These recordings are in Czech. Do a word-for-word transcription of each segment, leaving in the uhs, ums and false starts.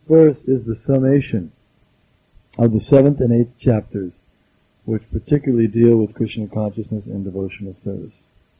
verse is the summation of the seventh and eighth chapters, which particularly deal with Krishna consciousness and devotional service.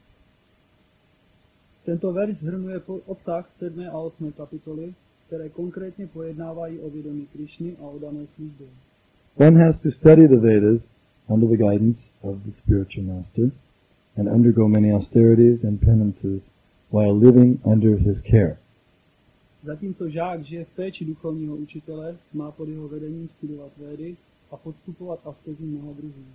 Tento verš shrnuje obsah sedmé a osmé kapitoly, které konkrétně pojednávají o vědomí Krišny a o dané službě. One has to study the Vedas under the guidance of the spiritual master and undergo many austerities and penances while living under his care. Zatímco žák žije v péči duchovního učitele, má pod jeho vedením studovat Védy a podstupovat askezi mnoha druhů.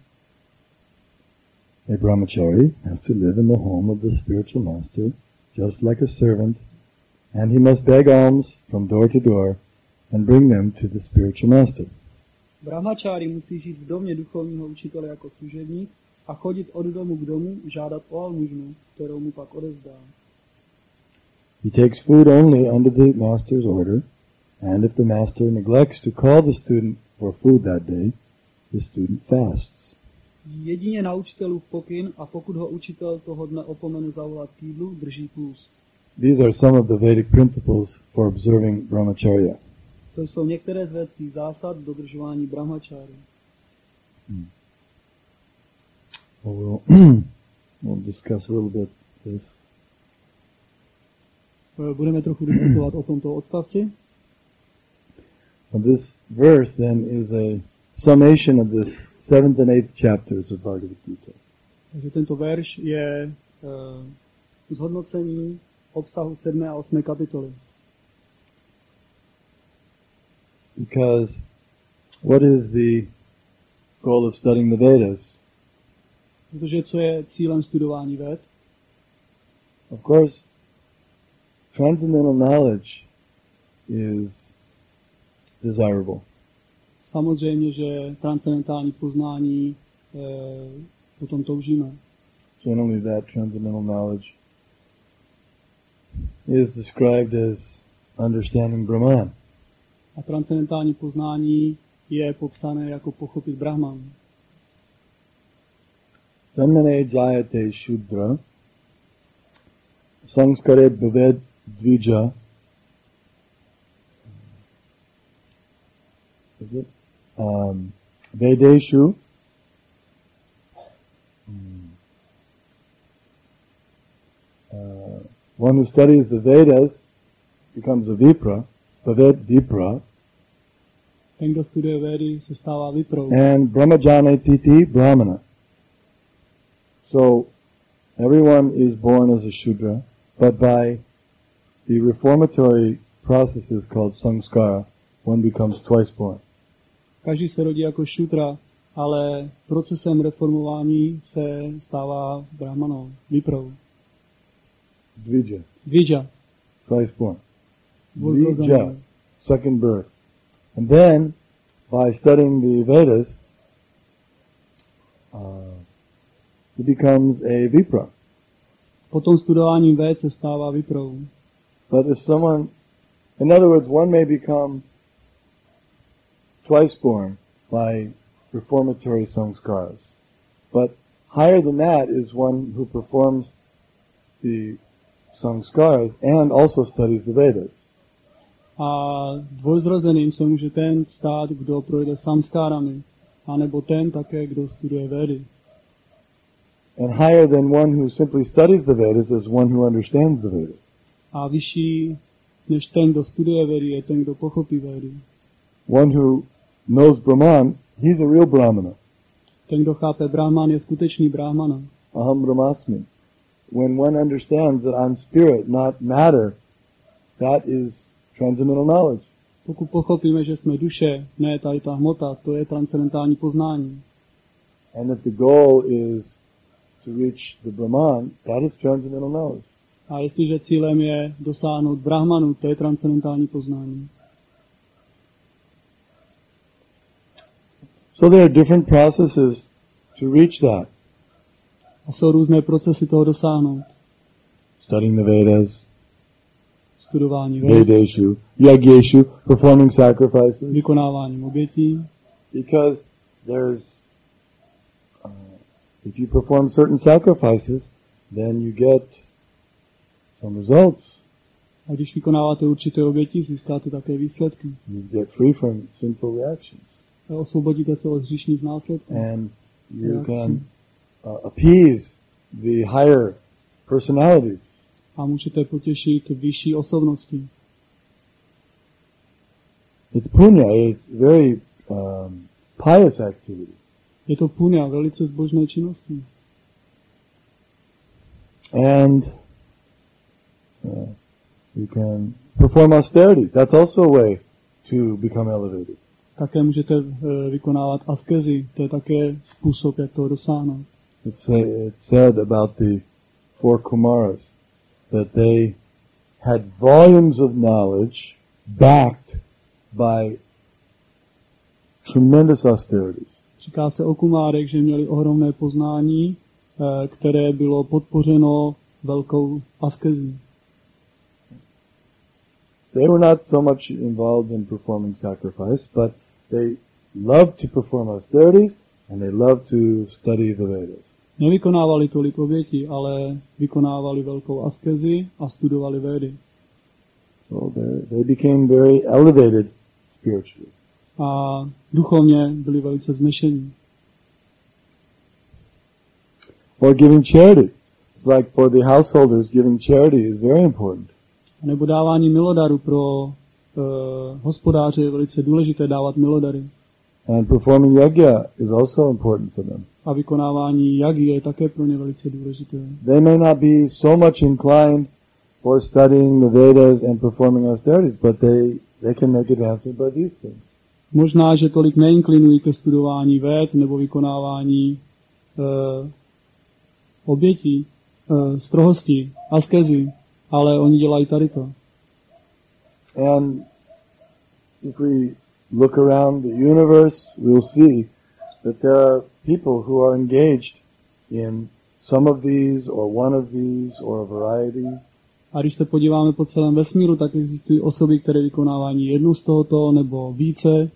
A brahmachari has to live in the home of the spiritual master just like a servant, and he must beg alms from door to door and bring them to the spiritual master. Brahmachari musí žít v domě duchovního učitele jako služebník a chodit od domu k domu žádat o almužnu, kterou mu pak odevzdá. He takes food only under the master's order, and if the master neglects to call the student for food that day, the student fasts. Jedině na učitelův pokyn a pokud ho učitel toho dne opomene zavolat k jídlu, drží půst. These are some of the Vedic principles for observing brahmacharya. To jsou některé z védských zásad dodržování brahmacháry. Hmm. Well, we'll, we'll discuss a little bit this. Budeme trochu diskutovat o tomto odstavci. And this verse then is a summation of this seventh and eighth chapters of Bhagavad Gita. Takže tento verš je uh, zhodnocení obsahu sedmé a osmé kapitoly. Because what is the goal of studying the Vedas? Protože co je cílem studování Véd? Of course, transcendental knowledge is desirable. Samozřejmě, že transcendentální poznání e, potom toužíme. Generally that transcendental knowledge is described as understanding Brahman. A transcendentální poznání je popsané jako pochopit Brahman. Samane jayate shudra samskare bhaved dvija. Is it? Um, Vedeshu. Hmm. Uh, one who studies the Vedas becomes a Vipra, Bhaved Vipra. Ten, kdo studuje Védy, se stává Viprou. And Brahmajane Titi Brahmana. So everyone is born as a Shudra, but by the reformatory processes called samskara, one becomes twice born. Každý se rodí jako šutra, ale procesem reformování se stává brahmanou, viprou. Dvija. Dvija. Twice born. Dvija. Second birth. And then, by studying the Vedas, uh, he becomes a Vipra. Potom studováním Véd se stává viprou. But if someone, in other words, one may become twice born by reformatory samskaras. But higher than that is one who performs the samskaras and also studies the Vedas. A dvojzrozeným se může ten stát, kdo projde samskárami, anebo ten také, kdo studuje Védy. And higher than one who simply studies the Vedas is one who understands the Vedas. A vyšší než ten, kdo studuje Védy, je ten, kdo pochopí Védy. One who knows Brahman, he's a real Brahmana. Ten, kdo chápe Brahman, je skutečný Brahmana. Aham Brahmasmi. When one understands that I'm spirit, not matter, that is transcendental knowledge. Pokud pochopíme, že jsme duše, ne tady ta hmota, to je transcendentální poznání. And that the goal is to reach the Brahman, that is transcendental knowledge. A jestliže cílem je dosáhnout Brahmanu, to je transcendentální poznání. So there are different processes to reach that. A jsou různé procesy toho dosáhnout. Studying the Vedas, studování Véd, Vedeshu, Yagyeshu, performing sacrifices. Vykonáváním obětí. Because there's, uh, if you perform certain sacrifices, then you get some results. A když vykonáváte určité oběti, získáte také výsledky. You get free from sinful reactions. A osvobodíte se od hříšných následků. And you can uh, appease the higher personalities. A můžete potěšit vyšší osobnosti. It's punya, it's very um, pious activity. Je to punya, velice zbožné činnosti. And uh, you can perform austerity. That's also a way to become elevated. Také můžete uh, vykonávat askezi, to je také způsob, jak toho dosáhnout. It's, uh, it's said about the four Kumaras that they had volumes of knowledge backed by tremendous austerities. Říká se o Kumárech, že měli ohromné poznání, uh, které bylo podpořeno velkou askezí. They were not so much involved in performing sacrifice, but they loved to perform austerities and they loved to study the Vedas. Nevykonávali tolik obětí, ale vykonávali velkou askezi a studovali Védy. So they, they became very elevated spiritually. A duchovně byli velice vznešení. Or giving charity. It's like for the householders, giving charity is very important. Nebo dávání milodaru pro uh, hospodáře je velice důležité dávat milodary. And performing yajna is also important for them. A vykonávání jagy je také pro ně velice důležité. They may not be so much inclined for studying the Vedas and performing austerities, but they, they can make advancement by these things. Možná, že tolik neinklinují ke studování véd nebo vykonávání uh, obětí, uh, strohostí, askezi, ale oni dělají tady to. And if we look around the universe, we'll see that there are people who are engaged in some of these or one of these or a variety. A když se podíváme po celém vesmíru, tak existují osoby, které vykonávají jednu z tohoto nebo více.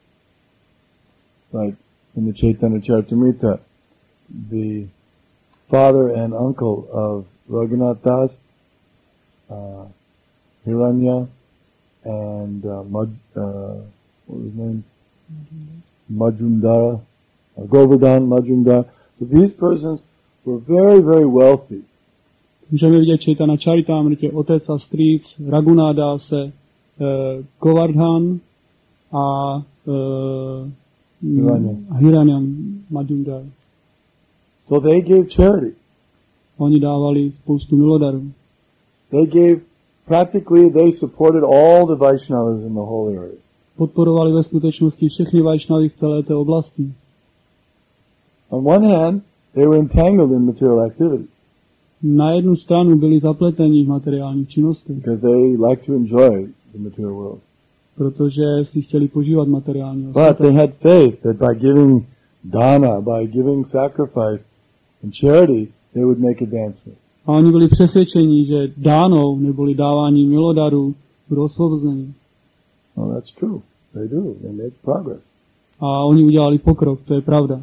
Like in the Chaitanya Charitamrita, the father and uncle of Raghunath Das, uh, Hiranya, and uh, Maj, uh, what was his name? Majumdara, uh, Govardhan Majumdar. So these persons were very, very wealthy. Můžeme vidět Chaitanya Charitamrtě otec a strýc Raghunáda se uh, Govardhan a uh, Hiranya Majumdar. So they gave charity. Oni dávali spoustu milodarů. They gave, practically they supported all the Vaishnavas in the whole area. Podporovali ve skutečnosti všechny Vaishnavy v celé té oblasti. On one hand, they were entangled in material activities. Na jednu stranu byli zapleteni v materiálních činnostech, because they like to enjoy the material world. protože si chtěli požívat materiálního But they světa. had faith that by giving dana, by giving sacrifice and charity, they would make advancement. A oni byli přesvědčeni, že dánou neboli dávání milodarů budou osvobozeni. Well, that's true. They do. They make progress. A oni udělali pokrok, to je pravda.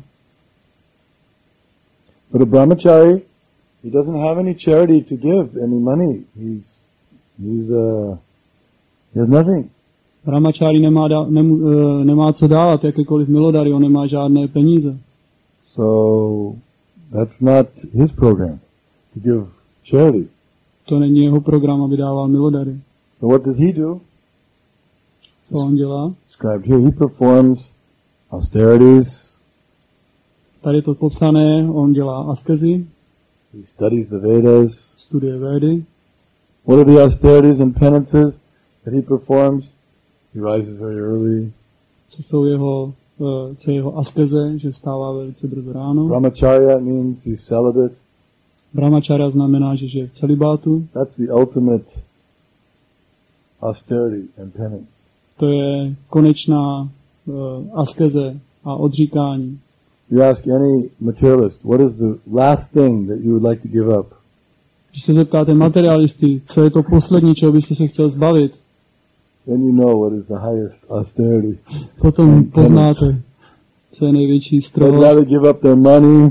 But a brahmachari, he doesn't have any charity to give, any money. He's, he's, uh, he has nothing. Brahmachari nemá, da, nemů, uh, nemá co dávat, jakékoliv milodary, on nemá žádné peníze. So, that's not his program, to give charity. To není jeho program, aby dával milodary. So what does he do? Co on dělá? Described here, he performs austerities. Tady je to popsané, on dělá askezi, He studies the Vedas. studuje Védy. What are the austerities and penances that he performs? He rises very early. Co jsou jeho, uh, co je jeho askeze, že vstává velice brzo ráno. Brahmacharya means he's celibate. Brahmacharya znamená, že žije v celibátu. That's the ultimate austerity and penance. To je konečná uh, askeze a odříkání. You ask any materialist, what is the last thing that you would like to give up? Když se zeptáte materialisty, co je to poslední, čeho byste se chtěl zbavit, Then you know what is the highest austerity. potom poznáte, co je největší They'd strohost. rather give up their money,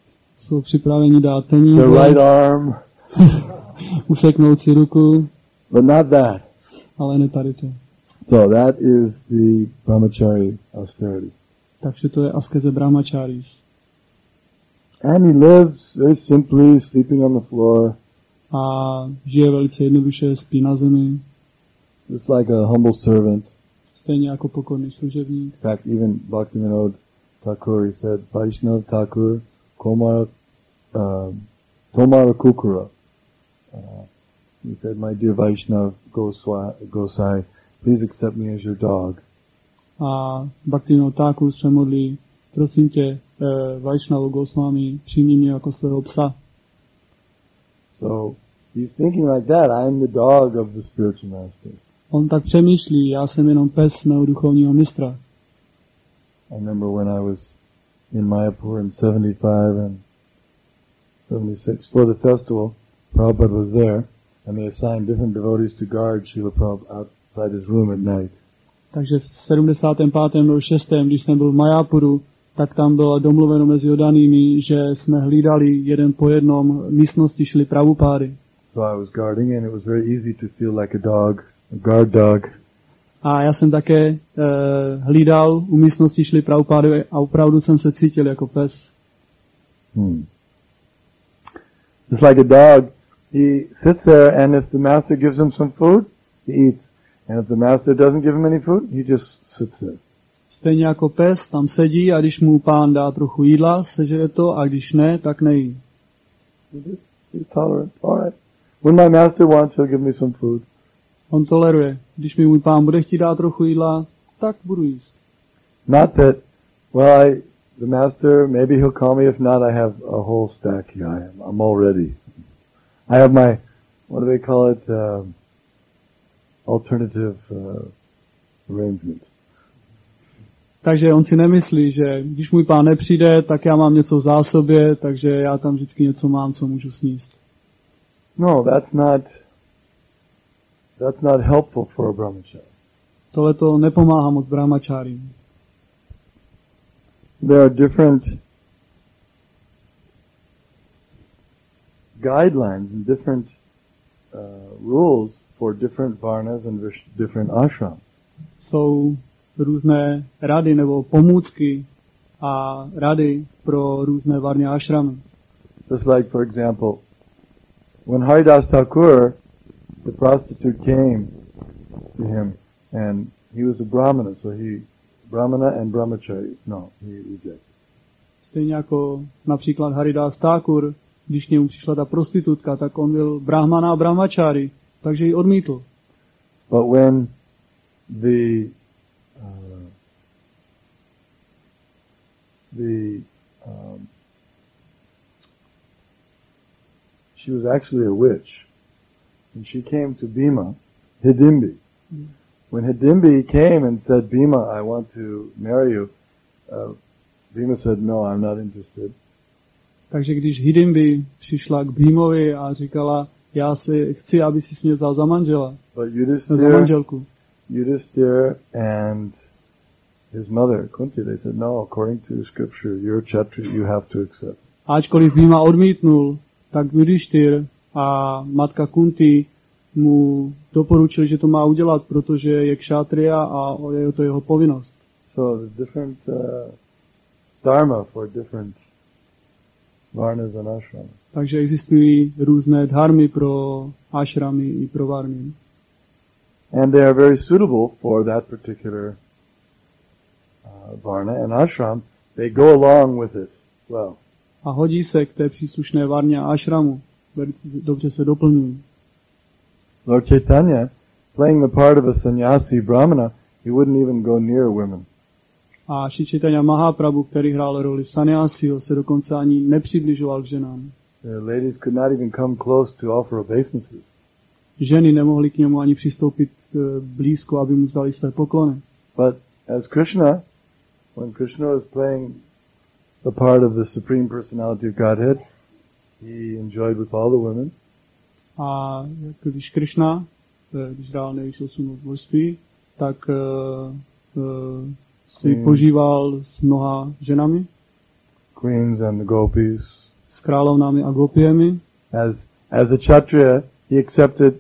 Jsou připraveni dát their peníze, right arm, useknout si ruku, But not that. Ale ne tady to. So that is the brahmachari austerity. Takže to je askeze brahmacharis. And he lives very simply, sleeping on the floor. A žije velice jednoduše, spí na zemi. Just like a humble servant. Stejně jako pokorný služebník. In fact, even Bhaktivinoda Thakur, he said, Vaishnava Thakur, Komara, uh, Tomara Kukura. Uh, he said, my dear Vaishnav Goswai, Gosai, please accept me as your dog. A Bhaktivinoda Thakur se modlí, prosím tě, eh, Vaishnava Goswami, přijmi mě jako svého psa. So, he's thinking like that, I am the dog of the spiritual master. On tak přemýšlí, já jsem jenom pes mého duchovního mistra. I remember when I was in Mayapur in seventy-five and seventy-six for the festival, Prabhupada was there, and they assigned different devotees to guard Srila Prabhupada outside his room at night. Takže v sedmdesátém pátém nebo šestém, když jsem byl v Mayapuru, tak tam bylo domluveno mezi odanými, že jsme hlídali jeden po jednom místnosti Šrily Prabhupády. So I was guarding, and it was very easy to feel like a dog, a guard dog. A já jsem také uh, hlídal u místnosti Šrily Prabhupády a opravdu jsem se cítil jako pes. Hmm. Just like a dog, he sits there, and if the master gives him some food, he eats. And if the master doesn't give him any food, he just sits there. Stejně jako pes tam sedí a když mu pán dá trochu jídla, sežere to a když ne, tak nejí. He's tolerant. All right. When my master wants, he'll give me some food. On toleruje. Když mi můj pán bude chtít dát trochu jídla, tak budu jíst. Not that, well, I, the master, maybe he'll call me. If not, I have a whole stack here. I am, I'm all ready. I have my, what do they call it, uh, alternative uh, arrangement. Takže on si nemyslí, že když můj pán nepřijde, tak já mám něco v zásobě, takže já tam vždycky něco mám, co můžu sníst. No, that's not, that's not helpful for a brahmachari. Tohle to nepomáhá moc brahmačárím. There are different guidelines and different uh, rules for different varnas and different ashrams. Jsou různé rady nebo pomůcky a rady pro různé varny a ashramy. Just like, for example, when Haridas Thakur, the prostitute, came to him, and he was a brahmana, so he, brahmana and brahmachari, no, he rejected. Stejně jako například Haridas Thakur, když k němu přišla ta prostitutka, tak on byl brahmana a brahmachari, takže ji odmítl. But when the uh, the um, she was actually a witch, and she came to Bhima, Hidimbi. Mm. When Hidimbi came and said, "Bhima, I want to marry you," uh, Bhima said, "No, I'm not interested." Takže když Hidimbi přišla k Bhimovi a říkala, já si chci, aby si mě vzal za manžela, But Yudhisthira, za manželku. Yudhisthira and his mother, Kunti, they said, "No, according to the scripture, you're Kshatriya, you have to accept." Ačkoliv Bhima odmítnul, tak Yudhishthir a matka Kunti mu doporučil, že to má udělat, protože je kšatriya a je to jeho povinnost. So the different uh, dharma for different varnas and ashrams. Takže existují různé dharmy pro ashramy i pro varny. And they are very suitable for that particular uh, varna and ashram. They go along with it well. A hodí se k té příslušné varně a ashramu. Velice dobře se doplňují. Lord Chaitanya, playing the part of a sannyasi brahmana, he wouldn't even go near women. A Šri Chaitanya Mahaprabhu, který hrál roli sannyasiho, se dokonce ani nepřibližoval k ženám. The ladies could not even come close to offer obeisances. Ženy nemohly k němu ani přistoupit blízko, aby mu vzali své poklony. But as Krishna, when Krishna was playing the part of the Supreme Personality of Godhead, he enjoyed with all the women. A když Krishna, když dál nejvyšší osobnost božství, tak uh, uh, si Queen. Požíval s mnoha ženami. Queens and the gopis. S královnami a gopiemi. As as a kshatriya, he accepted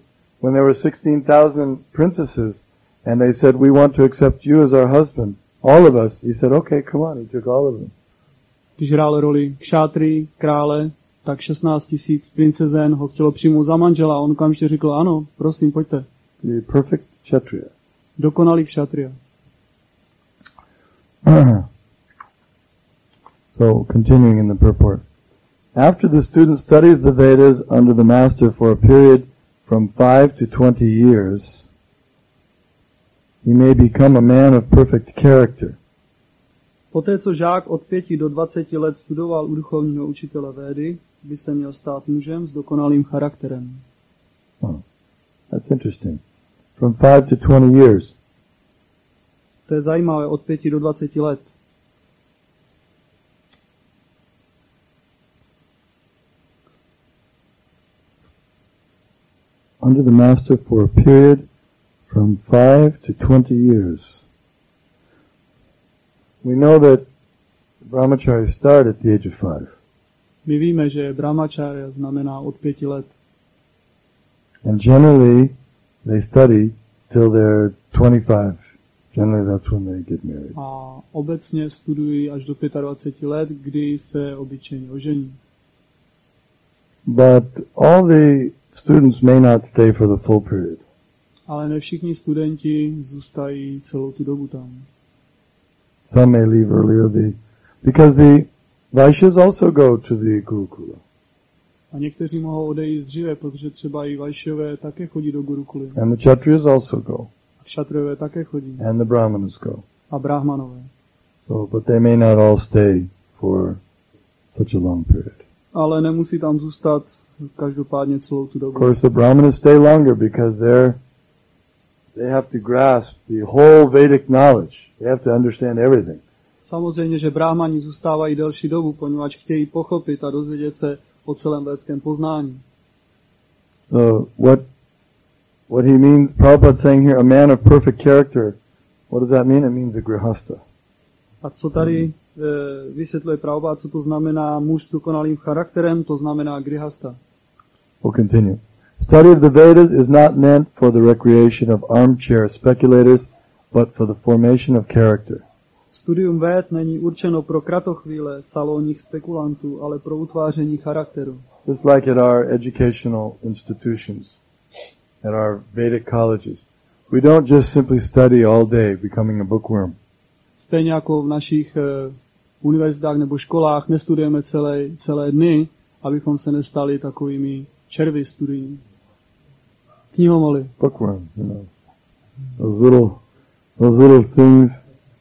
when there were sixteen thousand princesses, and they said, we want to accept you as our husband, all of us, he said, okay, come on, he took all of them. Když hrál roli kšátry, krále, tak šestnáct tisíc princezen ho chtělo přijmout za manžela a on okamžitě řekl, ano, prosím, pojďte. The perfect kshatriya. Dokonalý kšatria. So, continuing in the purport. After the student studies the Vedas under the master for a period from five to twenty years, he may become a man of perfect character. Poté, co žák od pěti do dvaceti let studoval u duchovního učitele Védy, by se měl stát mužem s dokonalým charakterem. Oh, that's interesting. From five to twenty years. To je zajímavé, od pěti do dvaceti let. Under the master for a period from five to twenty years. We know that brahmacharis start at the age of five. My víme, že brahmacharya znamená od pěti let. And generally, they study till they're twenty-five. Generally, that's when they get married. A obecně studují až do dvaceti pěti let, kdy se obyčejně ožení. But all the students may not stay for the full period. Ale ne všichni studenti zůstají celou tu dobu tam. Some may leave earlier, the, because the Vaishyas also go to the Gurukula. A někteří mohou odejít dříve, protože třeba i Vaishyové také chodí do Gurukuly. And the Kshatriyas also go. A Kshatriyové také chodí. And the Brahmanas go. A Brahmanové. So, but they may not all stay for such a long period. Ale nemusí tam zůstat každopádně celou tu dobu. Of course, the Brahmanas stay longer because they're they have to grasp the whole Vedic knowledge. They have to understand everything. Samozřejmě, že Brahmani zůstávají delší dobu, poněvadž chtějí pochopit a dozvědět se o celém védském poznání. So what what he means, Prabhupada saying here, a man of perfect character. What does that mean? It means a grihasta. A co tady e, vysvětluje Prabhupada, co to znamená muž s dokonalým charakterem, to znamená grihasta. We'll continue. Study of the Vedas is not meant for the recreation of armchair speculators, but for the formation of character. Studium Véd není určeno pro kratochvíle salonních spekulantů, ale pro utváření charakteru. Just like at our educational institutions, at our Vedic colleges. We don't just simply study all day, becoming a bookworm. Stejně jako v našich uh, univerzitách nebo školách nestudujeme celé, celé dny, abychom se nestali takovými červy studijní. Knihomoly. Bookworm, you know. Those little, those little things.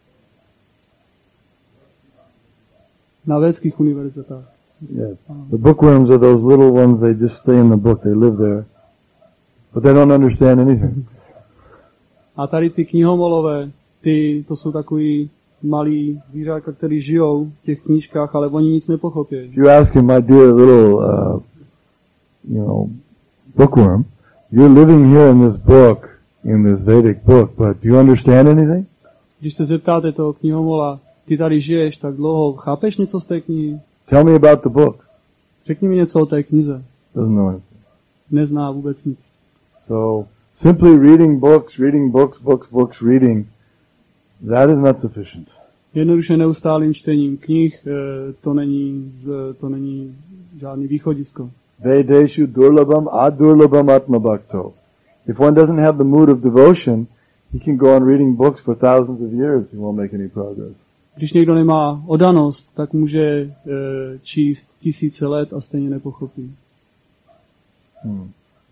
Na védských univerzitách. Yes. The bookworms are those little ones, they just stay in the book, they live there. But they don't understand anything. A tady ty knihomolové, ty, to jsou takový malí zvířátka, kteří žijou v těch knížkách, ale oni nic nepochopí. If you ask him, my dear little, uh, you know, bookworm, you're living here in this book, in this Vedic book, but do you understand anything? Když se zeptáte toho knihomola, ty tady žiješ tak dlouho, chápeš něco z té knihy? Tell me about the book. Řekni mi něco o té knize. Doesn't know anything. Nezná vůbec nic. So, simply reading books, reading books, books, books, reading, that is not sufficient. Jednoduše neustálým čtením knih, to není, z, to není žádný východisko. Vedeshu durlabam adurlabam atmabhakto. If one doesn't have the mood of devotion, he can go on reading books for thousands of years, he won't make any progress. Když někdo nemá odanost, tak může e, číst tisíce let a stejně nepochopí. Hmm.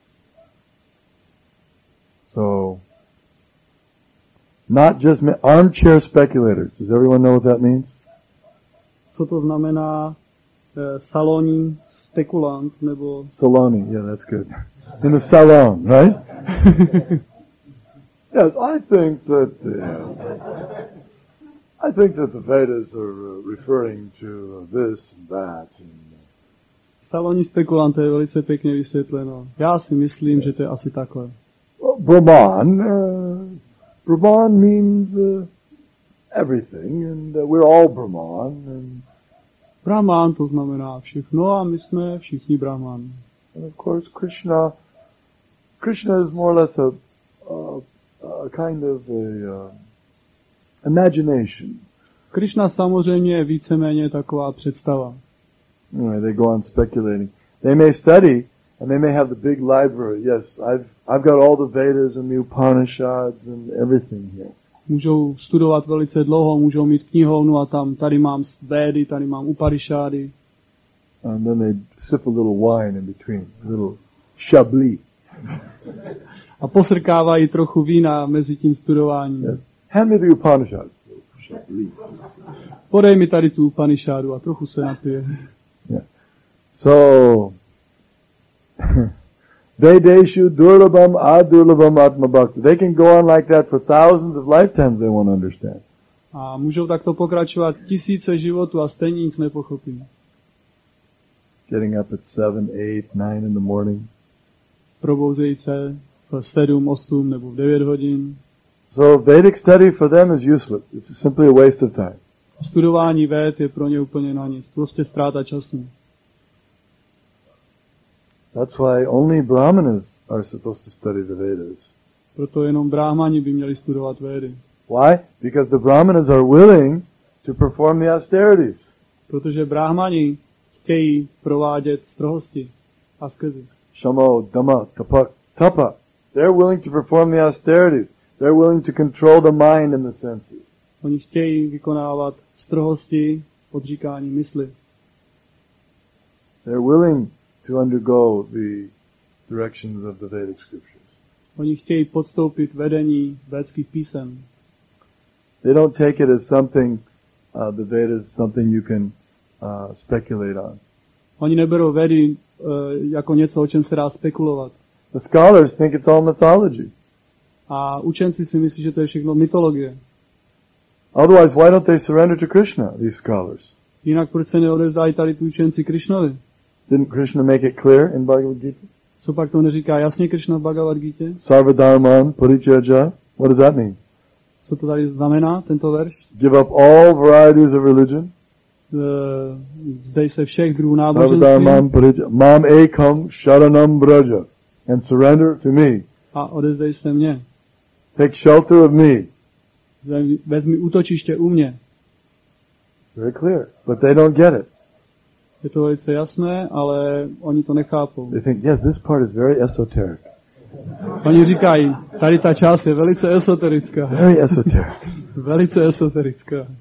So, not just armchair speculators. Does everyone know what that means? Co to znamená e, salonní spekulant nebo saloni? Yeah, that's good. In the salon, right? Yes, I think that uh, I think that the Vedas are uh, referring to uh, this and that. And, salonní spekulant je velice pěkně vysvětleno. Já si myslím, že to je asi takhle. Well, Brahman, uh, Brahman means uh, everything, and uh, we're all Brahman. And Brahman to znamená všechno a my jsme všichni Brahman. And of course, Krishna Krishna is more or less a, a, a kind of a uh, imagination. Krishna samozřejmě je víceméně taková představa. Anyway, they go on speculating. They may study, and they may have the big library. Yes, I've I've got all the Vedas and the Upanishads and everything here. Můžou studovat velice dlouho, můžou mít knihovnu a tam, tady mám Védy, tady mám Upanishády. And then they sip a little wine in between, a little chablis. A posrkávají trochu vína mezi tím studováním. Yes. Hand me the Upanishads. Chablis. Podej mi tady tu Upanishádu a trochu se napije. Yeah. So, Vedeshu durlabam adurlabam atmabhakti. They can go on like that for thousands of lifetimes, they won't understand. A můžou takto pokračovat tisíce životů a stejně nic nepochopí. Getting up at seven, eight, nine in the morning. Probouzejí se v sedm, osm nebo v devět hodin. So Vedic study for them is useless. It's simply a waste of time. Studování véd je pro ně úplně na nic. Prostě ztráta času. That's why only Brahmanas are supposed to study the Vedas. Proto jenom brahmani by měli studovat védy. Why? Because the Brahmanas are willing to perform the austerities. Protože brahmani chtějí provádět strohosti, askezi. Shamo, Dhamma, Tapa, Tapa. They're willing to perform the austerities. They're willing to control the mind and the senses. Oni chtějí vykonávat strohosti, odříkání mysli. They're willing to undergo the directions of the Vedic scriptures. Oni chtějí podstoupit vedení védských písem. They don't take it as something, uh, the Vedas, something you can uh, speculate on. Oni neberou védy uh, jako něco, o čem se dá spekulovat. The scholars think it's all mythology. A učenci si myslí, že to je všechno mytologie. Otherwise, why don't they surrender to Krishna, these scholars? Jinak proč se neodevzdají tady tu učenci Krišnovi? Didn't Krishna make it clear in Bhagavad Gita? Co pak to neříká jasně Krishna v Bhagavad Gita? Sarvadharman parityajya. What does that mean? Co to tady znamená, tento verš? Give up all varieties of religion. Vzdej se všech druhů náboženství. Sarvadharman parityajya. Mam ekam sharanam braja. And surrender to me. A odevzdej se mně. Take shelter of me. Vezmi útočiště u mě. Very clear. But they don't get it. Je to velice jasné, ale oni to nechápou. They think, yes, this part is very esoteric. Oni říkají, tady ta část je velice esoterická. Very esoteric. Velice esoterická. Yes.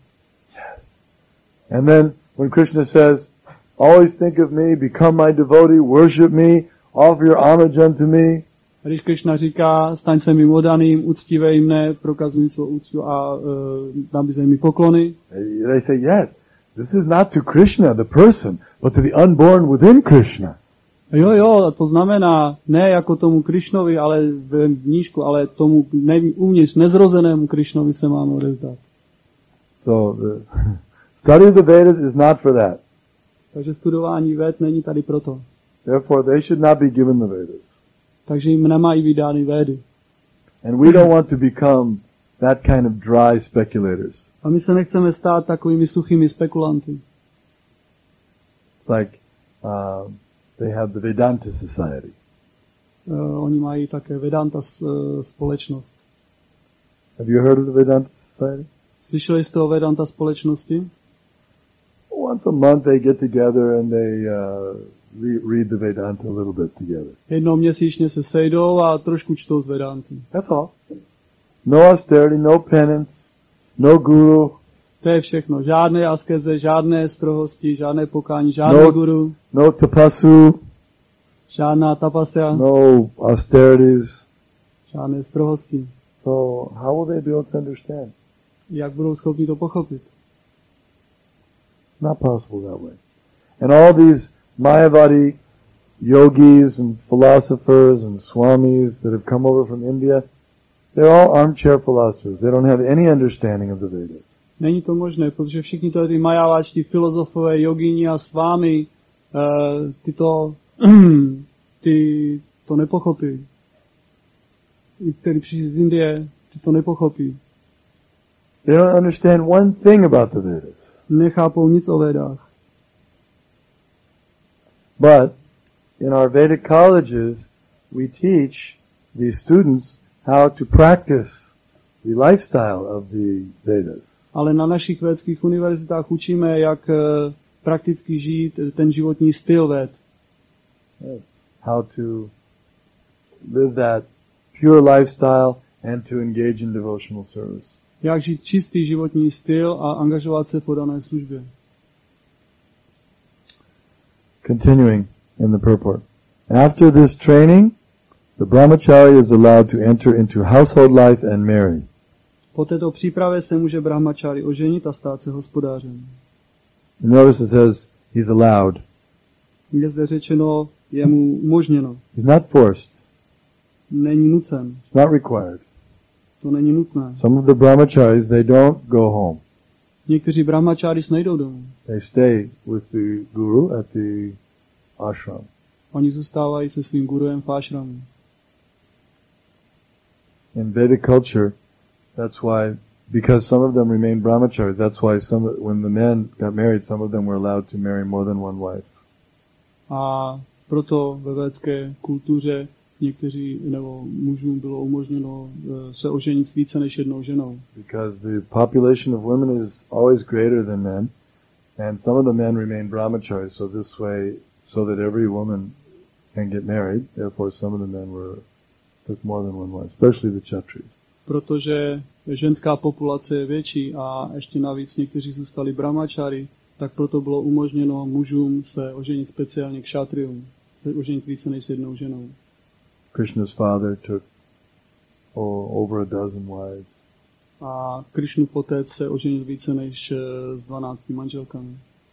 And then when Krishna says, always think of me, become my devotee, worship me, offer your homage unto me. A když Krishna říká, staň se mým oddaným, uctívej mne, prokazuj mi svou úctu a uh, nabízej mi poklony. They say, yes, this is not to Krishna, the person, but to the unborn within Krishna. Jo, jo, to znamená ne jako tomu Krišnovi, ale v nížku, ale tomu ne, uvnitř nezrozenému Krišnovi se máme odevzdat. So the study of the Vedas is not for that. Takže studování Véd není tady proto. Therefore, they should not be given the Vedas. Takže jim nemají vydány Védy. And we don't want to become that kind of dry speculators. A my se nechceme stát takovými suchými spekulanty. Like uh, they have the Vedanta Society. Uh, oni mají také Vedanta uh, společnost. Have you heard of the Vedanta Society? Slyšeli jste o Vedanta společnosti? Once a month they get together and they uh, re- read the Vedanta a little bit together. Jednou měsíčně se sejdou a trošku čtou z Vedanty. That's all. No austerity, no penance, no guru. To je všechno. Žádné askeze, žádné strohosti, žádné pokání, žádné no, guru. No tapasu. Žádná tapasya. No austerities. Žádné strohosti. So how will they be able to understand? Jak budou schopni to pochopit? Not possible that way. And all these Mayavadi yogis and philosophers and swamis that have come over from India, they're all armchair philosophers. They don't have any understanding of the Vedas. Není to možné, protože všichni to ty majáváčtí filozofové, jogini a svámi, uh, ty to, ty to nepochopí. I kteří přišli z Indie, ty to nepochopí. They don't understand one thing about the Vedas. Nechápou nic o Védách. But in our Vedic colleges, we teach these students how to practice the lifestyle of the Vedas. Ale na našich védských univerzitách učíme, jak uh, prakticky žít ten životní styl Véd. How to live that pure lifestyle and to engage in devotional service. Jak žít čistý životní styl a angažovat se v podané službě. Continuing in the purport. After this training, the brahmachari is allowed to enter into household life and marry. Po této přípravě se může brahmachari oženit a stát se hospodářem. Notice it says he's allowed. Je zde řečeno, je mu umožněno. He's not forced. Není nucen. It's not required. To není nutné. Some of the brahmacharis, they don't go home. Někteří brahmacharis nejdou domů. They stay with the guru at the ashram. Oni zůstávají se svým guruem v ashramu. In Vedic culture, that's why, because some of them remained brahmacharis, that's why some, when the men got married, some of them were allowed to marry more than one wife. A proto ve védské kultuře někteří nebo mužům bylo umožněno se oženit s více než jednou ženou. Because the population of women is always greater than men, and some of the men remain brahmacharis, so this way, so that every woman can get married, therefore some of the men were took more than one wife, especially the Kshatris. Protože ženská populace je větší a ještě navíc někteří zůstali brahmachari, tak proto bylo umožněno mužům se oženit speciálně kshatriyům, se oženit více než s jednou ženou. Krishna's father took oh, over a dozen wives. A Krishnův otec se oženil více než s dvanácti manželkami.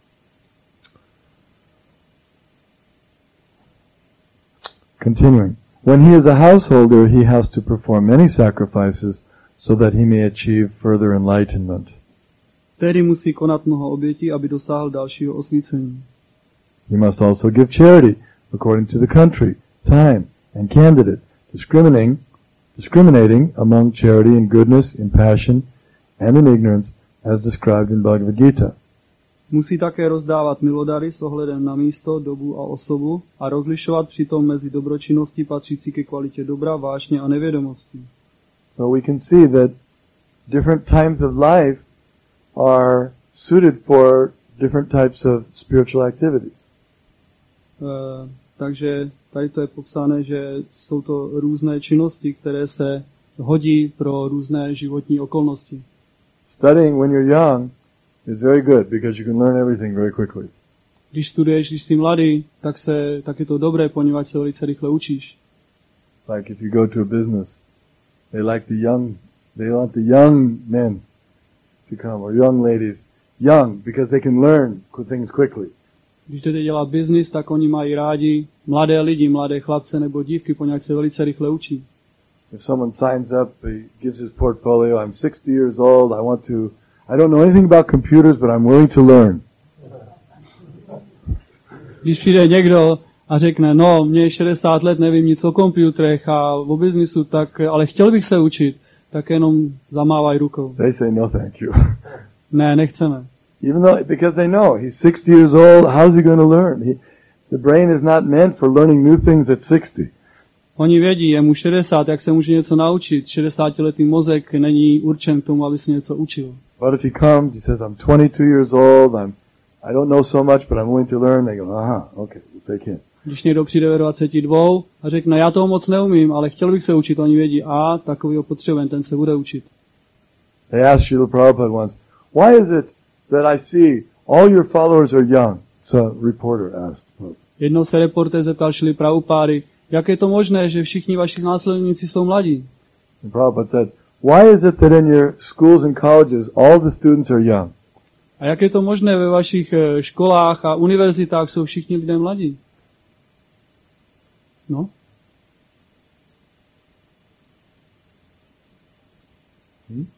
Continuing. When he is a householder, he has to perform many sacrifices so that he may achieve further enlightenment. Tedy musí konat mnoho obětí, aby dosáhl dalšího osvícení. He must also give charity according to the country, time, and candidate, discriminating, discriminating among charity in goodness, in passion, and in ignorance, as described in Bhagavad Gita. Musí také rozdávat milodary s ohledem na místo, dobu a osobu a rozlišovat přitom mezi dobročinností patřící ke kvalitě dobra, vášně a nevědomostí. So we can see that different times of life are suited for different types of spiritual activities. Uh, takže tady to je popsané, že jsou to různé činnosti, které se hodí pro různé životní okolnosti. Studying when you're young is very good because you can learn everything very quickly. Když studuješ, když jsi mladý, tak, se, tak je to dobré, poněvadž se velice rychle učíš. Like if you go to a business, they like the young, they want the young men to come, or young ladies, young, because they can learn things quickly. Když jdete dělat biznis, tak oni mají rádi mladé lidi, mladé chlapce nebo dívky, poněvadž se velice rychle učí. If someone signs up, he gives his portfolio, I'm sixty years old, I want to, I don't know anything about computers, but I'm willing to learn. Když přijde někdo a řekne, no, mě je šedesát let, nevím nic o počítačích a o biznisu, tak, ale chtěl bych se učit, tak jenom zamávají rukou. They say no thank you. Ne, nechceme. Even though, because they know, he's sixty years old, how's he going to learn? He, the brain is not meant for learning new things at sixty. Oni vědí, je mu šedesát, jak se může něco naučit. šedesátiletý mozek není určen k tomu, aby se něco učil. But if he comes, he says, I'm twenty-two years old, I'm, I don't know so much, but I'm willing to learn. They go, aha, okay, we'll take him. Když někdo přijde ve dvaceti dvou a řekne, já toho moc neumím, ale chtěl bych se učit, oni vědí, a takovýho potřebujeme, ten se bude učit. They asked Srila Prabhupada once, why is it that I see all your followers are young? So a reporter asked. Jednou se reportér zeptal Šrily Prabhupády, jak je to možné, že všichni vaši následovníci jsou mladí? And Prabhupada said, why is it that in your schools and colleges all the students are young? A jak je to možné ve vašich školách a univerzitách jsou všichni lidé mladí? No? Hmm?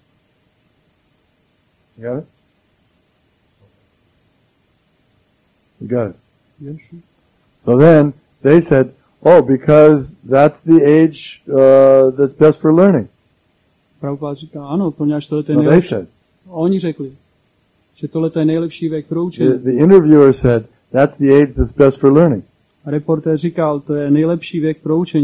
You got it? You got it. Yes. So then they said, oh, because that's the age uh, that's best for learning. Prabhupád říká, ano, poněvadž tohle je No, they nejlepší. said. Oni řekli, že tohle je nejlepší věk pro učení. The, the interviewer said, that's the age that's best for learning. A reportér říkal, to je nejlepší věk pro učení.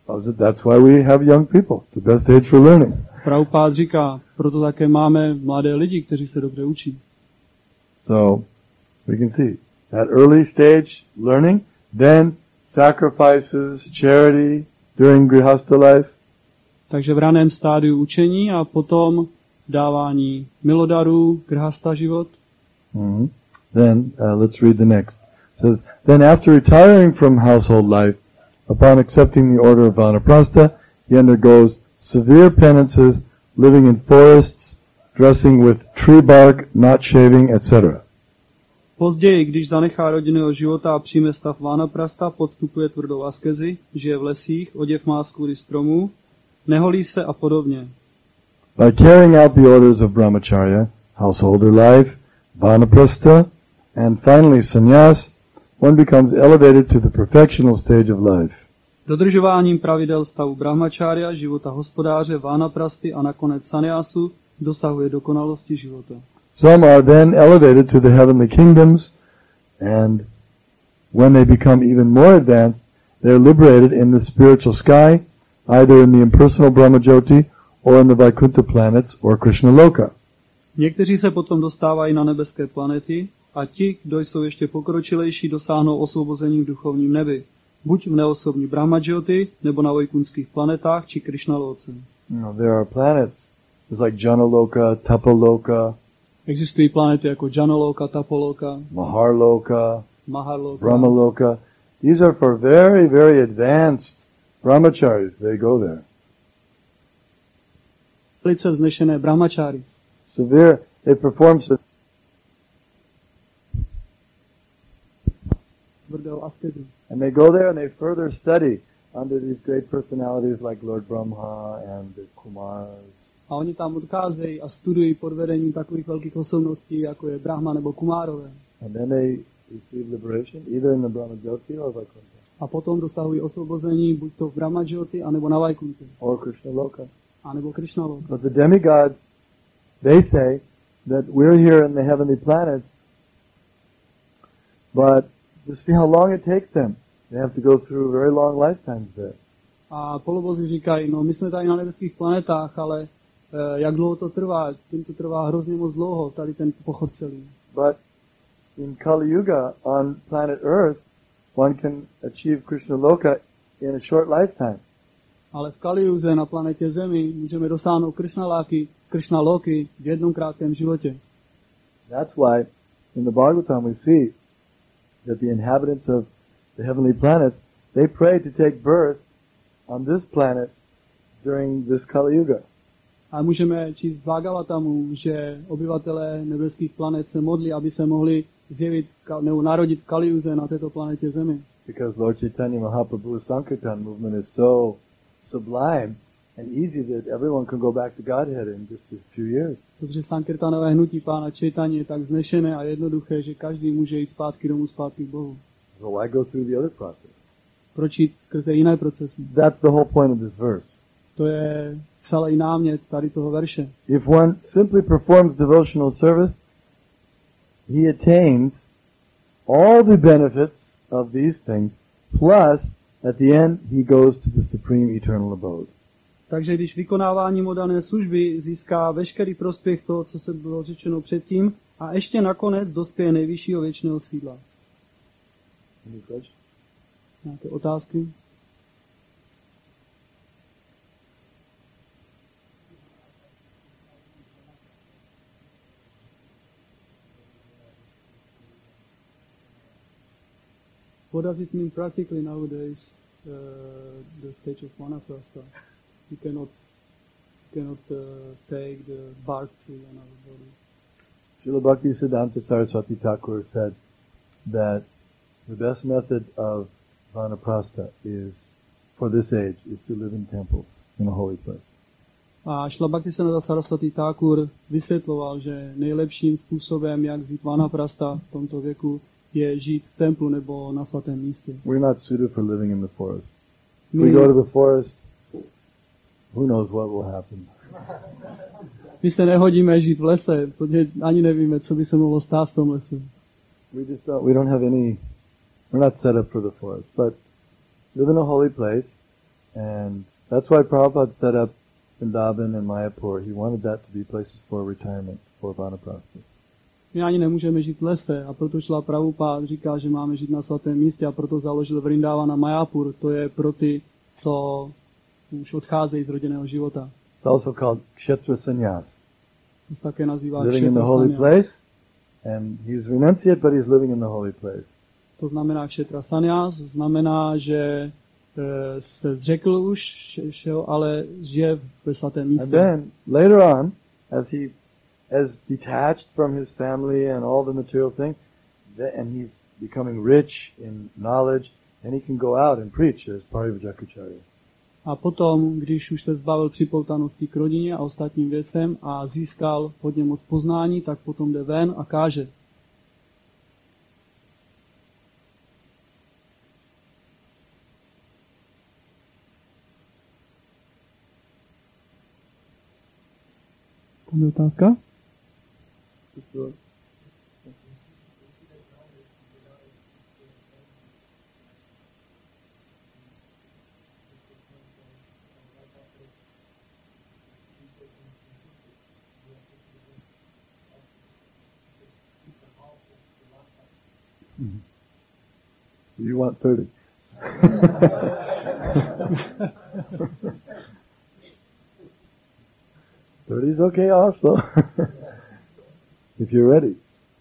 That's why we have young people. It's the best age for learning. Prabhupád říká, proto také máme mladé lidi, kteří se dobře učí. So, we can see that early stage learning, then sacrifices, charity during grihastha life. Takže v raném stádiu učení a potom dávání milodarů, grihastha život. Mm-hmm. Then, uh, let's read the next. It says, then after retiring from household life, upon accepting the order of Vanaprastha, he undergoes severe penances, living in forests, dressing with tree bark, not shaving, et cetera. Později, když zanechá rodinného života a přijme stav Vanaprastha, podstupuje tvrdou askezi, žije v lesích, oděv má z kůry stromů, neholí se a podobně. By carrying out the orders of brahmacharya, householder life, Vanaprastha, and finally sannyas, one becomes elevated to the perfectional stage of life. Dodržováním pravidel stavu brahmacharya, života hospodáře, Vanaprasty a nakonec sannyásu dosahuje dokonalosti života. Some are then elevated to the heavenly kingdoms, and when they become even more advanced, they are liberated in the spiritual sky, either in the impersonal Brahmajyoti or in the Vaikuntha planets or Krishna Loka. Někteří se potom dostávají na nebeské planety a ti, kdo jsou ještě pokročilejší, dosáhnou osvobození v duchovním nebi, buď v neosobní Brahmajyoti, nebo na vajkunských planetách, či Krishna Loce. You know, there are planets, there's like Janaloka, Tapaloka, Existují planety jako Janaloka, Tapaloka, Maharloka, Maharloka, Brahmaloka. These are for very, very advanced brahmacharis. They go there. velice vznešené brahmacharis. Severe, they perform se- tvrdou askezi. and they go there and they further study under these great personalities like Lord Brahma and the Kumars. A oni tam odcházejí a studují pod vedením takových velkých osobností, jako je Brahma nebo Kumárové. And then they receive liberation either in the Brahmajyoti or Vaikuntha A potom dosahují osvobození buď to v Brahmajyoti, anebo na Vaikuntě, or Krishna Loka. anebo Krishna Loka. But the demigods, they say that we're here in the heavenly planets, but you see how long it takes them. They have to go through very long lifetimes there. A polobozi říkají, no my jsme tady na nebeských planetách, ale eh, jak dlouho to trvá? Tím to trvá hrozně moc dlouho, tady ten pochod celý. But in Kali Yuga, on planet Earth, one can achieve Krishna Loka in a short lifetime. Ale v Kaliuze na planetě Zemi můžeme dosáhnout Krishna Láky, Krishna Loky v jednom krátkém životě. That's why in the Bhagavatam we see that the inhabitants of the heavenly planets, they pray to take birth on this planet during this Kali Yuga. A můžeme číst v Bhagavatamu, že obyvatelé nebeských planet se modlí, aby se mohli zjevit nebo narodit v Kaliuze na této planetě Zemi. Because Lord Chaitanya Mahaprabhu's Sankirtan movement is so sublime and easy that everyone can go back to Godhead in just a few years. Protože Sankirtanové hnutí pána Chaitanya je tak vznešené a jednoduché, že každý může jít zpátky domů, zpátky k Bohu. So why go through the other process? Proč jít skrze jiné procesy? That's the whole point of this verse. To je celý námět tady toho verše. If one simply performs devotional service, he attains all the benefits of these things, plus at the end he goes to the supreme eternal abode. Takže když vykonávání modané služby získá veškerý prospěch toho, co se bylo řečeno předtím, a ještě nakonec dospěje nejvyššího věčného sídla. Any question? Nějaké otázky? What does it mean practically nowadays, uh, the stage of Vanaprastha? You cannot, cannot uh, take the bark tree on our body. Srila Bhaktisiddhanta Saraswati Thakur said that the best method of Vanaprastha is, for this age, is to live in temples, in a holy place. A Srila Bhaktisiddhanta Saraswati Thakur vysvětloval, že nejlepším způsobem, jak žít Vanaprastha v tomto věku, je žít v templu nebo na svatém místě. We're not suited for living in the forest. If My, we go to the forest, who knows what will happen. my se nehodíme žít v lese, protože ani nevíme, co by se mohlo stát v tom lese. We just don't, we don't have any, we're not set up for the forest, but live in a holy place And that's why Prabhupada set up Vrindavan and Mayapur. He wanted that to be places for retirement for vanaprasthas. My ani nemůžeme žít v lese a proto šla Prabhupád říká, že máme žít na svatém místě a proto založil Vrindavan a Mayapur. To je pro ty, co už odcházejí z rodinného života. It's also called Kshetra Sannyas. To se také nazývá Living in the holy place, and he's renunciate, but he's living in the holy place. To znamená Kshetra Sannyas, znamená, že e, se zřekl už, šel, ale žije ve svatém místě. And then later on, as he as detached from his family and all the material thing, and he's becoming rich in knowledge, and he can go out and preach as Parivrajacharya. A potom, když už se zbavil připoutanosti k rodině a ostatním věcem a získal hodně moc poznání, tak potom jde ven a káže. Tam je otázka? Mm-hmm. You want thirty. Thirty is okay also. If you're ready.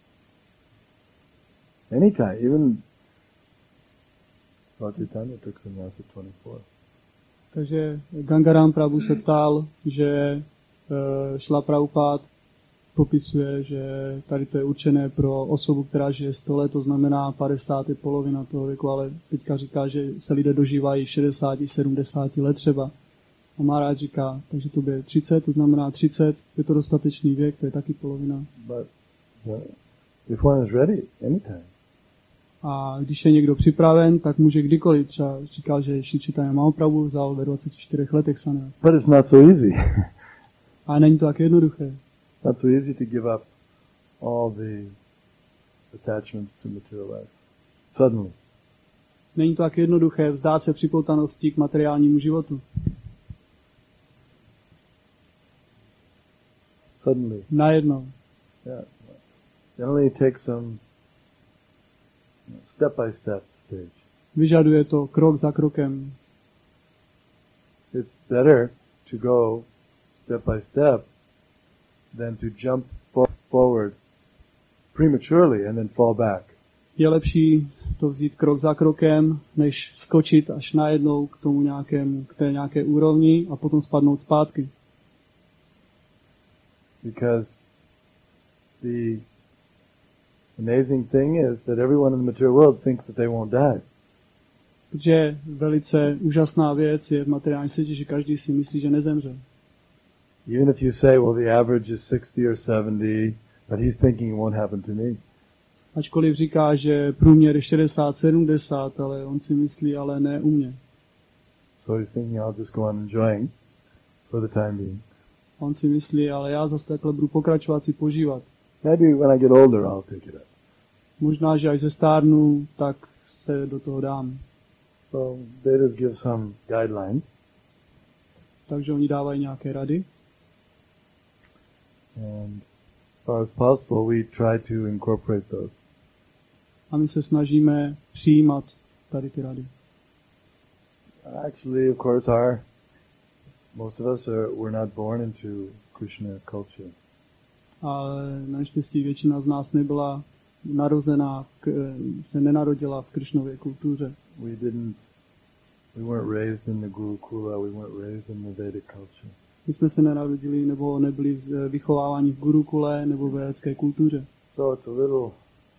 Anytime, even Bhakti-Tanya took sannyas at twenty-four. Takže Gangaram Prabhu se ptal, že uh, Šla Prabhupád popisuje, že tady to je určené pro osobu, která žije sto let, to znamená padesát je polovina toho věku, ale teďka říká, že se lidé dožívají šedesát sedmdesát let třeba. A Maharaj říká, takže to bude třicet, to znamená třicet, je to dostatečný věk, to je taky polovina. But, uh, if one is ready, anytime. A když je někdo připraven, tak může kdykoliv. Třeba říkal, že Šri Chaitanya Mahaprabhu vzal ve dvaceti čtyřech letech sannyas. But it's not so easy. A není to tak jednoduché. Not so easy to give up all the attachments to material life. Suddenly. Není to tak jednoduché vzdát se připoutanosti k materiálnímu životu. Suddenly. Najednou. Yeah. Generally it takes some step by step stage. Vyžaduje to krok za krokem. It's better to go step by step than to jump for forward prematurely and then fall back. Je lepší to vzít krok za krokem, než skočit až najednou k tomu nějakému, k té nějaké úrovni a potom spadnout zpátky. Because the amazing thing is that everyone in the material world thinks that they won't die. Protože velice úžasná věc je v materiální světě, že každý si myslí, že nezemře. Even if you say, well, the average is sixty or seventy, but he's thinking it won't happen to me. Ačkoliv říká, že průměr je šedesát sedmdesát, ale on si myslí, ale ne u mě. So he's thinking, I'll just go on enjoying for the time being. On si myslí, ale já zase takhle budu pokračovat si požívat. Maybe when I get older, I'll take it up. Možná, že až ze stárnu, tak se do toho dám. So Vedas give some guidelines. Takže oni dávají nějaké rady. And as far as possible, we try to incorporate those. A my se snažíme přijímat tady ty rady. Actually, of course, our most of us are were not born into Krishna culture. Ale naštěstí většina z nás nebyla narozená, k, se nenarodila v Kršnově kultuře. We didn't. We weren't raised in the Gurukula. We weren't raised in the Vedic culture. My jsme se nenarodili nebo nebyli vychováváni v Gurukule nebo v védické kultuře. So it's a little,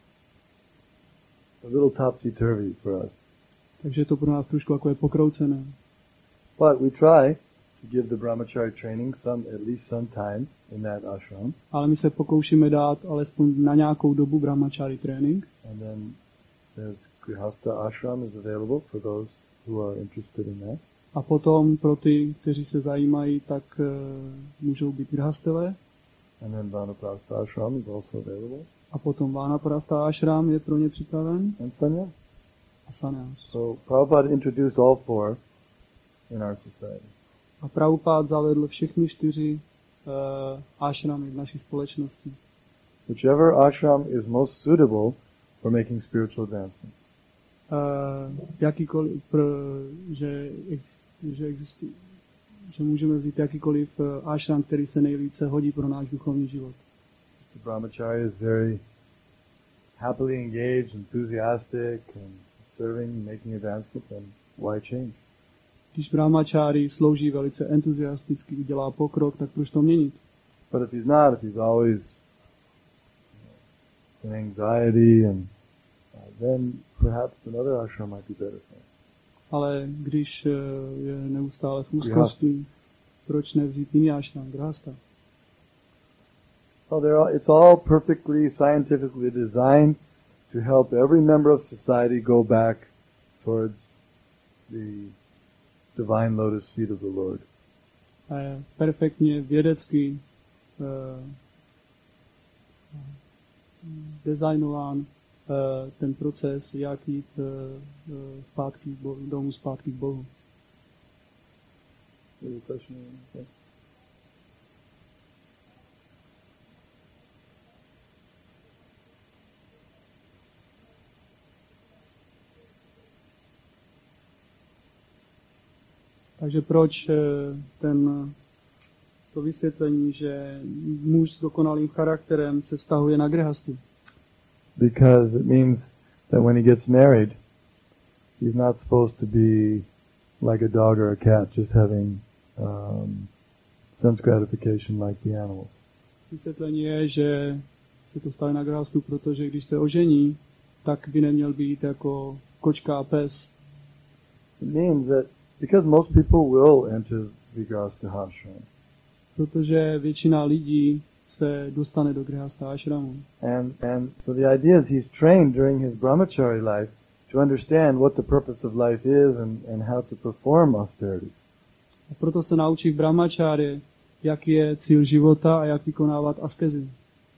a little topsy-turvy for us. Takže je to pro nás trošku takové pokroucené. But we try to give the brahmachari training some, at least some time in that ashram. Ale my se pokoušíme dát alespoň na nějakou dobu brahmachari training. And then there's grihastha ashram is available for those who are interested in that. A potom pro ty, kteří se zajímají, tak uh, můžou být grihasthelé. And then vanaprastha ashram is also available. A potom vanaprastha ashram je pro ně připraven. And sannyas. A sannyas. So Prabhupada introduced all four in our society. A Prabhupád zavedl všechny čtyři uh, ashramy v naší společnosti. Whichever ashram is most suitable for making spiritual advancement. Uh, jakýkoliv, pr, že, ex, že existuje, že můžeme vzít jakýkoliv uh, ashram, který se nejvíce hodí pro náš duchovní život. The brahmacharya is very happily engaged, enthusiastic, and serving, making advancement, then why change? Když brahmachári slouží velice entuziasticky, udělá pokrok, tak proč to měnit? But if he's not, if he's always in anxiety, and uh, then perhaps another ashram might be better for him. Ale když uh, je neustále v úzkosti, proč nevzít jiný ashram, grhasta? Well, they're all, it's all perfectly scientifically designed to help every member of society go back towards the divine lotus feet of the Lord. A je perfektně vědecky uh, designován uh, ten proces, jak jít uh, uh, zpátky k Bohu, domů zpátky k Bohu. Any question? Okay. Takže proč ten, to vysvětlení, že muž s dokonalým charakterem se vztahuje na grhastu? Because it means that when he gets married, he's not supposed to be like a dog or a cat, just having um, sense gratification like the animals. Vysvětlení je, že se to stane na grhastu, protože když se ožení, tak by neměl být jako kočka a pes. It means that because most people will enter the grihastha ashram. Protože většina lidí se dostane do grihastha ashramu. And and so the idea is he's trained during his brahmachari life to understand what the purpose of life is and, and how to perform austerities. A proto se naučí v brahmacháře, jaký je cíl života a jak vykonávat askezy.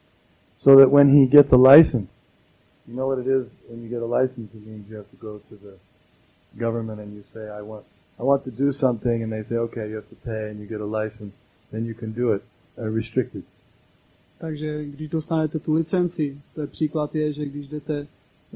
So that when he gets a license, you know what it is when you get a license, it means you have to go to the government and you say, I want I want to do something, and they say, okay, you have to pay, and you get a license, then you can do it, uh, restricted. Takže když dostanete tu licenci, to je příklad je, že když jdete e,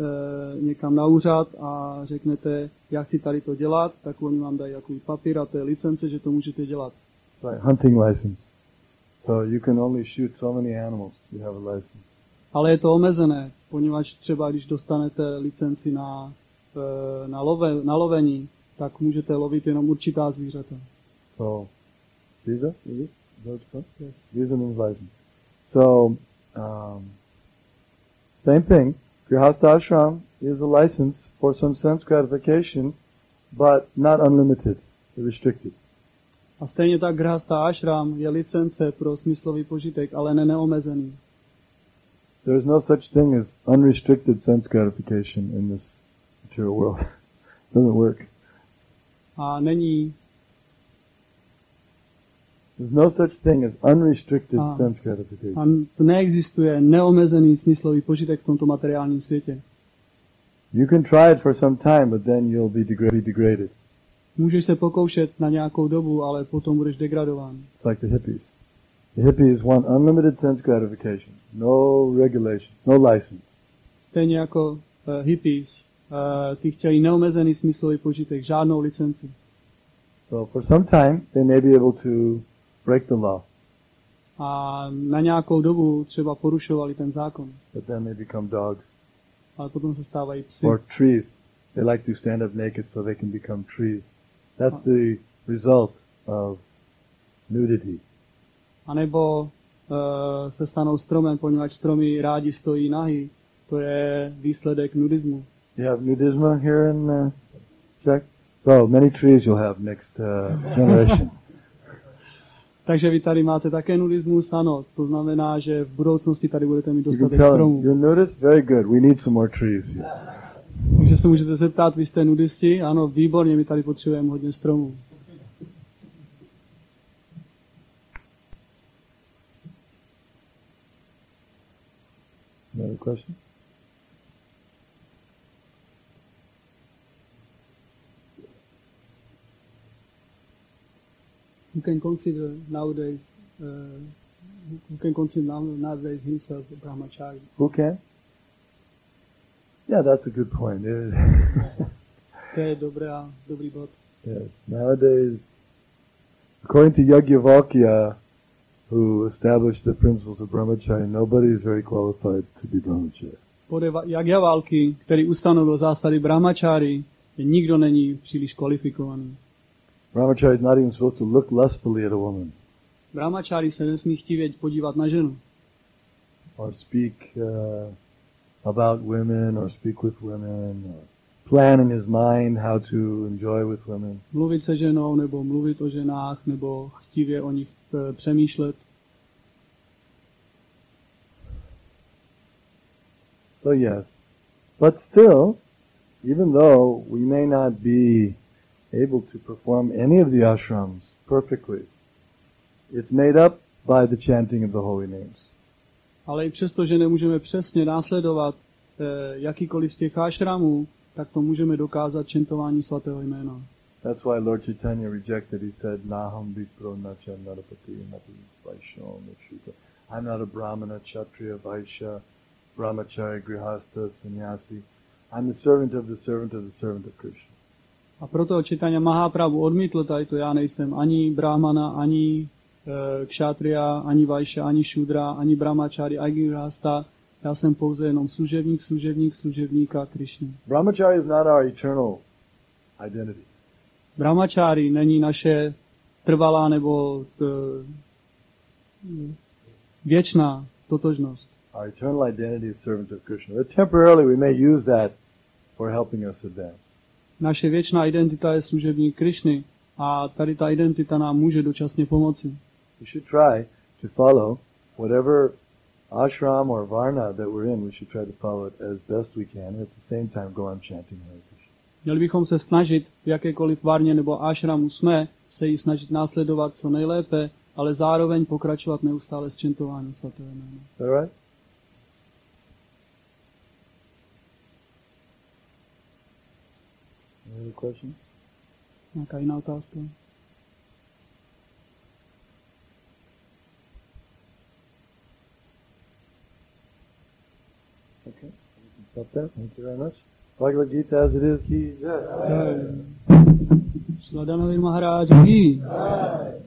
někam na úřad a řeknete, já chci tady to dělat, tak oni vám dají takový papír a to je licence, že to můžete dělat. Right, hunting license. So you can only shoot so many animals if you have a license. Ale je to omezené, poněvadž třeba když dostanete licenci na, e, na, love, na lovení, tak můžete lovit jenom určitá zvířata. So, visa, is it? Yes. Visa means license. So, um, same thing. Grihastha ashram is a license for some sense gratification, but not unlimited, restricted. A stejně tak grihastha ashram je licence pro smyslový požitek, ale ne neomezený. There is no such thing as unrestricted sense gratification in this material world. It doesn't work. A není There's no such thing as unrestricted a, sense gratification. a neexistuje neomezený smyslový požitek v tomto materiálním světě. You can try it for some time, but then you'll be, degra- be degraded. Můžeš se pokoušet na nějakou dobu, ale potom budeš degradován. It's like the hippies. The hippies want unlimited sense gratification, no regulation, no license. Stejně jako uh, hippies, uh, ty chtějí neomezený smyslový požitek, žádnou licenci. So for some time, they may be able to break the law. A na nějakou dobu třeba porušovali ten zákon. But then they become dogs. Ale potom se stávají psy. Or trees. They like to stand up naked so they can become trees. That's the result of nudity. A nebo uh, se stanou stromem, poněvadž stromy rádi stojí nahý. To je výsledek nudismu. You have nudism here in uh, Czech? So many trees you'll have next uh, generation. Takže vy tady máte také nudismus, ano. To znamená, že v budoucnosti tady budete mít You can dostatek tell them, stromů. you're nudist? Very good. We need some more trees here. Takže se můžete zeptat, vy jste nudisti? Ano, výborně, my tady potřebujeme hodně stromů. Another question? can consider nowadays uh, who can consider nowadays himself a brahmachari? Who can? Yeah, that's a good point. To je dobrá, dobrý bod. Yes. Nowadays, according to Yajnavalkya, who established the principles of brahmacharya, nobody is very qualified to be brahmachari. Podle Yajnavalkya, který ustanovil zásady brahmachari, nikdo není příliš kvalifikovaný. Brahmachari is not even supposed to look lustfully at a woman. Brahmachari se nesmí chtivět podívat na ženu. Or speak uh, about women, or speak with women, or plan in his mind how to enjoy with women. Mluvit se ženou, nebo mluvit o ženách, nebo chtivě o nich e, přemýšlet. So yes, but still, even though we may not be able to perform any of the ashrams perfectly, it's made up by the chanting of the holy names. Ale i přesto, že nemůžeme přesně následovat e, jakýkoliv z těch ashramů, tak to můžeme dokázat čentování svatého jména. That's why Lord Chaitanya rejected. He said, "Naham vipro nacha narapati nati vaishno nishuta." I'm not a brahmana, kshatriya, vaishya, brahmachari, grihastha, sannyasi. I'm the servant of the servant of the servant of Krishna. A proto Chaitanya Mahaprabhu odmítl tady to, já nejsem ani brahmana, ani e, kshatriya, ani vaishya, ani shudra, ani brahmachari, ani grihastha. Já jsem pouze jenom služebník, služebník, služebníka Krishny. Brahmachari is not our eternal identity. Brahmachari není naše trvalá nebo t, věčná totožnost. Our eternal identity is servant of Krishna. But temporarily we may use that for helping us advance. Naše věčná identita je služebník Krishny a tady ta identita nám může dočasně pomoci. We should try to follow whatever ashram or varna that we're in. We should try to follow it as best we can, and at the same time go on chanting Hare Krishna. Měli bychom se snažit v jakékoliv varně nebo ashramu jsme, se jí snažit následovat co nejlépe, ale zároveň pokračovat neustále s čentováním svatého jména. Is that right? Any other questions? Nějaká jiná otázka? Okay. Stop that. Thank you very much. Bhagavad Gita as it is, ki jai. Shri Radhanavi Maharaj ki.